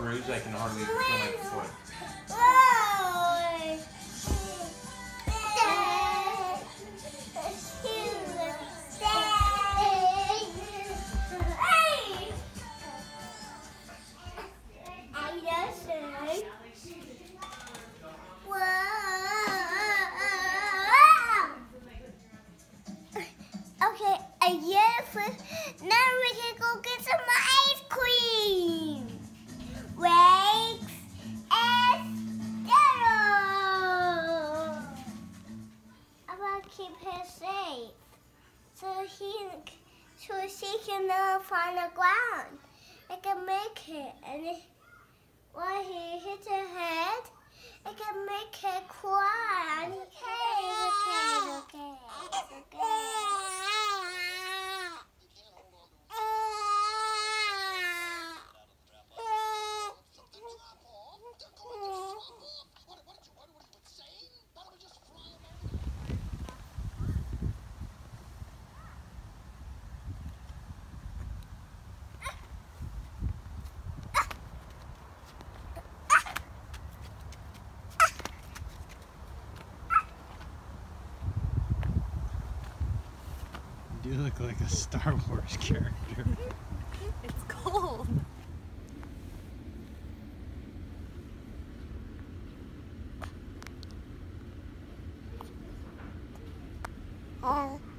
bruised, I can hardly feel my foot. Okay, a year first. Now we can go get some ice cream. Wakes and Daryl. I want to keep her safe, so she can never find the ground. I can make it, and when he hits her head, I can make her cry. And okay. You look like a Star Wars character. It's cold. Oh.